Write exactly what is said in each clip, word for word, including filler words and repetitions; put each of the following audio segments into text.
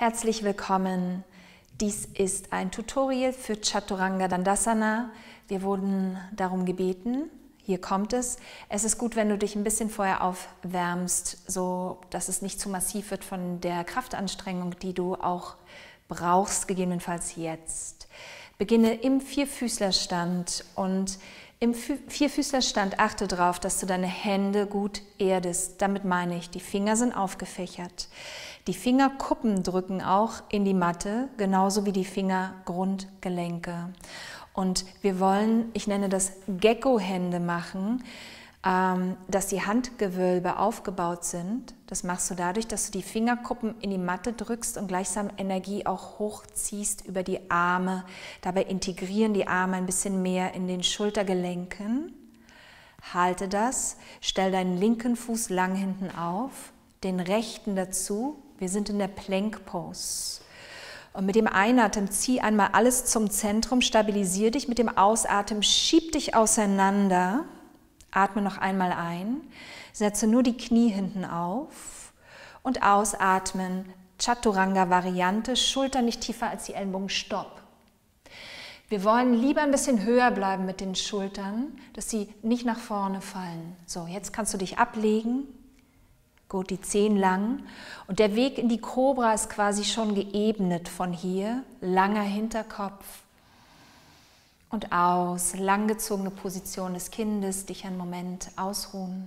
Herzlich willkommen. Dies ist ein Tutorial für Chaturanga Dandasana. Wir wurden darum gebeten. Hier kommt es. Es ist gut, wenn du dich ein bisschen vorher aufwärmst, so dass es nicht zu massiv wird von der Kraftanstrengung, die du auch brauchst, gegebenenfalls jetzt. Beginne im Vierfüßlerstand und im Vierfüßlerstand achte darauf, dass du deine Hände gut erdest. Damit meine ich, die Finger sind aufgefächert. Die Fingerkuppen drücken auch in die Matte, genauso wie die Fingergrundgelenke. Und wir wollen, ich nenne das Gecko-Hände machen, ähm, dass die Handgewölbe aufgebaut sind. Das machst du dadurch, dass du die Fingerkuppen in die Matte drückst und gleichsam Energie auch hochziehst über die Arme. Dabei integrieren die Arme ein bisschen mehr in den Schultergelenken. Halte das, stell deinen linken Fuß lang hinten auf, den rechten dazu. Wir sind in der Plank Pose. Und mit dem Einatmen zieh einmal alles zum Zentrum, stabilisier dich. Mit dem Ausatmen schieb dich auseinander. Atme noch einmal ein. Setze nur die Knie hinten auf. Und ausatmen, Chaturanga-Variante, Schultern nicht tiefer als die Ellenbogen, Stopp. Wir wollen lieber ein bisschen höher bleiben mit den Schultern, dass sie nicht nach vorne fallen. So, jetzt kannst du dich ablegen. Gut, die Zehen lang. Und der Weg in die Kobra ist quasi schon geebnet von hier. Langer Hinterkopf. Und aus. Langgezogene Position des Kindes. Dich einen Moment ausruhen.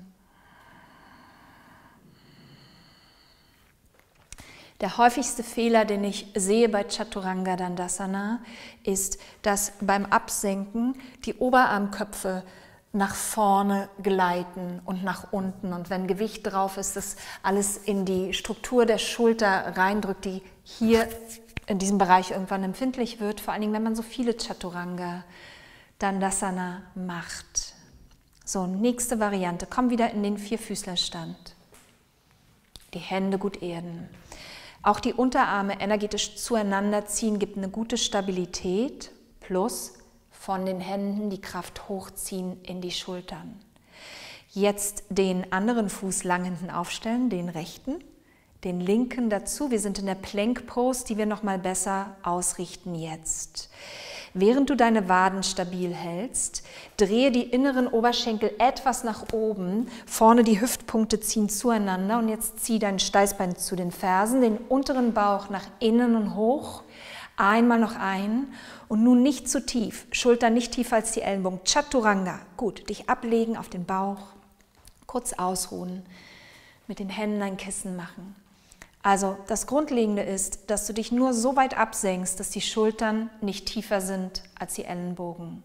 Der häufigste Fehler, den ich sehe bei Chaturanga Dandasana, ist, dass beim Absenken die Oberarmköpfe nach vorne gleiten und nach unten. Und wenn Gewicht drauf ist, das alles in die Struktur der Schulter reindrückt, die hier in diesem Bereich irgendwann empfindlich wird, vor allen Dingen, wenn man so viele Chaturanga Dandasana macht. So, nächste Variante. Komm wieder in den Vierfüßlerstand. Die Hände gut erden. Auch die Unterarme energetisch zueinander ziehen, gibt eine gute Stabilität, plus von den Händen die Kraft hochziehen in die Schultern. Jetzt den anderen Fuß lang hinten aufstellen, den rechten, den linken dazu. Wir sind in der Plank Pose, die wir noch mal besser ausrichten jetzt. Während du deine Waden stabil hältst, drehe die inneren Oberschenkel etwas nach oben, vorne die Hüftpunkte ziehen zueinander und jetzt zieh dein Steißbein zu den Fersen, den unteren Bauch nach innen und hoch. Einmal noch ein und nun nicht zu tief, Schultern nicht tiefer als die Ellenbogen. Chaturanga, gut, dich ablegen auf den Bauch, kurz ausruhen, mit den Händen ein Kissen machen. Also das Grundlegende ist, dass du dich nur so weit absenkst, dass die Schultern nicht tiefer sind als die Ellenbogen.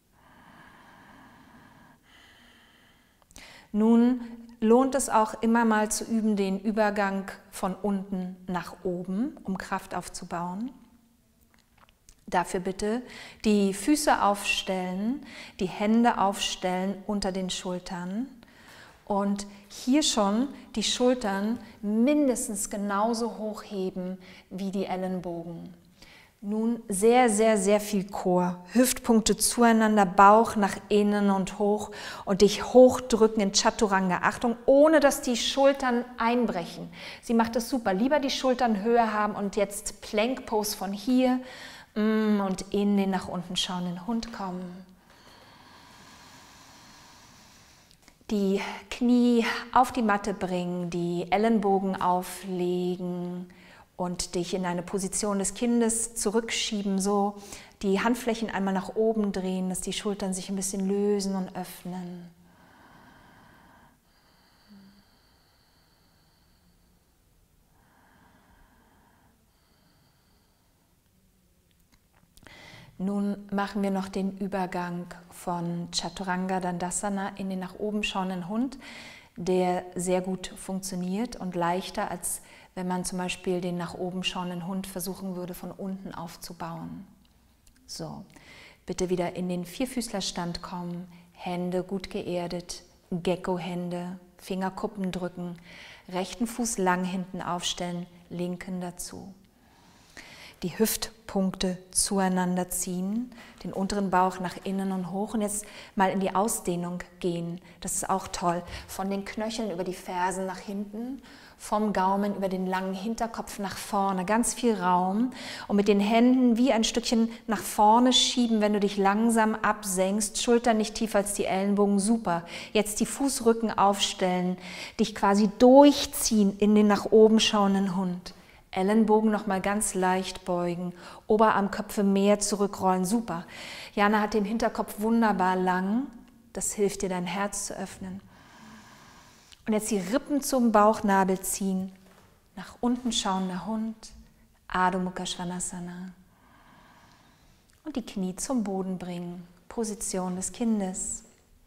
Nun lohnt es auch immer mal zu üben, den Übergang von unten nach oben, um Kraft aufzubauen. Dafür bitte die Füße aufstellen, die Hände aufstellen unter den Schultern und hier schon die Schultern mindestens genauso hoch heben wie die Ellenbogen. Nun sehr, sehr, sehr viel Core. Hüftpunkte zueinander, Bauch nach innen und hoch und dich hochdrücken in Chaturanga. Achtung, ohne dass die Schultern einbrechen. Sie macht es super. Lieber die Schultern höher haben und jetzt Plank Pose von hier und in den nach unten schauenden Hund kommen. Die Knie auf die Matte bringen, die Ellenbogen auflegen und dich in eine Position des Kindes zurückschieben, so die Handflächen einmal nach oben drehen, dass die Schultern sich ein bisschen lösen und öffnen. Nun machen wir noch den Übergang von Chaturanga Dandasana in den nach oben schauenden Hund, der sehr gut funktioniert und leichter, als wenn man zum Beispiel den nach oben schauenden Hund versuchen würde, von unten aufzubauen. So, bitte wieder in den Vierfüßlerstand kommen, Hände gut geerdet, Gecko-Hände, Fingerkuppen drücken, rechten Fuß lang hinten aufstellen, linken dazu. Die Hüftpunkte Punkte zueinander ziehen, den unteren Bauch nach innen und hoch und jetzt mal in die Ausdehnung gehen. Das ist auch toll. Von den Knöcheln über die Fersen nach hinten, vom Gaumen über den langen Hinterkopf nach vorne, ganz viel Raum und mit den Händen wie ein Stückchen nach vorne schieben, wenn du dich langsam absenkst, Schultern nicht tiefer als die Ellenbogen, super. Jetzt die Fußrücken aufstellen, dich quasi durchziehen in den nach oben schauenden Hund. Ellenbogen noch mal ganz leicht beugen, Oberarmköpfe mehr zurückrollen, super. Jana hat den Hinterkopf wunderbar lang, das hilft dir, dein Herz zu öffnen. Und jetzt die Rippen zum Bauchnabel ziehen, nach unten schauender Hund, Adho Mukha Svanasana. Und die Knie zum Boden bringen, Position des Kindes.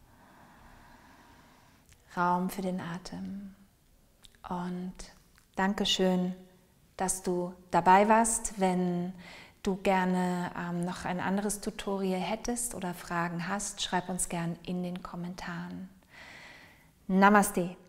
Raum für den Atem. Und Dankeschön, dass du dabei warst. Wenn du gerne ähm, noch ein anderes Tutorial hättest oder Fragen hast, schreib uns gern in den Kommentaren. Namaste.